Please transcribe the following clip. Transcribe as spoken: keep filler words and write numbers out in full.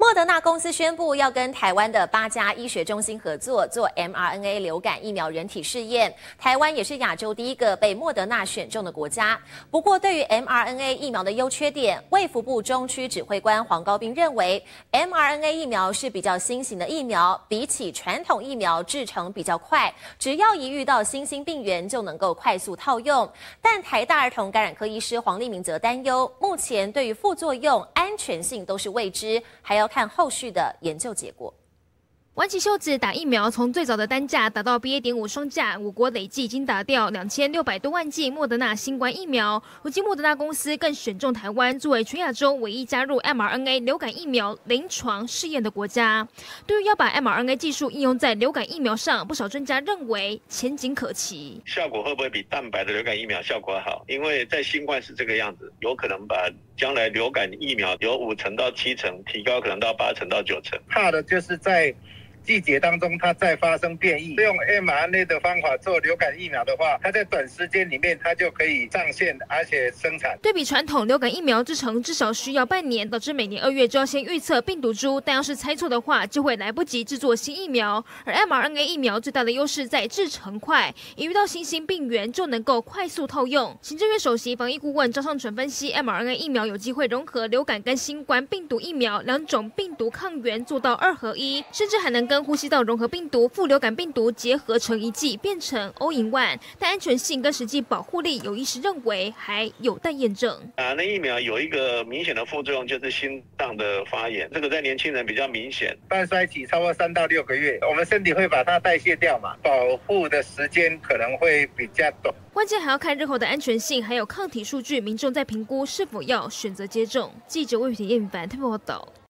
莫德纳公司宣布要跟台湾的八家医学中心合作做 M R N A 流感疫苗人体试验。台湾也是亚洲第一个被莫德纳选中的国家。不过，对于 M R N A 疫苗的优缺点，卫福部中区指挥官黄高斌认为 ，M R N A 疫苗是比较新型的疫苗，比起传统疫苗制成比较快，只要一遇到新兴病原就能够快速套用。但台大儿童感染科医师黄立明则担忧，目前对于副作用、安全性都是未知，还要看后续的研究结果。 挽起袖子打疫苗，从最早的单价打到 B A 点五双价，我国累计已经打掉两千六百多万剂莫德纳新冠疫苗。如今莫德纳公司更选中台湾作为全亚洲唯一加入 M R N A 流感疫苗临床试验的国家。对于要把 M R N A 技术应用在流感疫苗上，不少专家认为前景可期。 效果会不会比蛋白的流感疫苗效果好？因为在新冠是这个样子，有可能把将来流感疫苗由五成到七成提高，可能到八成到九成。 怕的就是在季节当中，它再发生变异，用 M R N A 的方法做流感疫苗的话，它在短时间里面它就可以上线，而且生产。 对比传统流感疫苗制成至少需要半年，导致每年二月就要先预测病毒株，但要是猜错的话，就会来不及制作新疫苗。而 M R N A 疫苗最大的优势在制成快，一遇到新型病原就能够快速套用。行政院首席防疫顾问张上淳分析 ，M R N A 疫苗有机会融合流感跟新冠病毒疫苗两种病毒抗原，做到二合一，甚至还能跟呼吸道融合病毒、副流感病毒结合成一剂，变成 all in one。但安全性跟实际保护力，有医师认为还有待验证。 啊，那疫苗有一个明显的副作用，就是心脏的发炎，这个在年轻人比较明显。 半衰期超过三到六个月，我们身体会把它代谢掉嘛，保护的时间可能会比较短。 关键还要看日后的安全性，还有抗体数据，民众在评估是否要选择接种。记者魏雨婷、叶敏凡特别报道。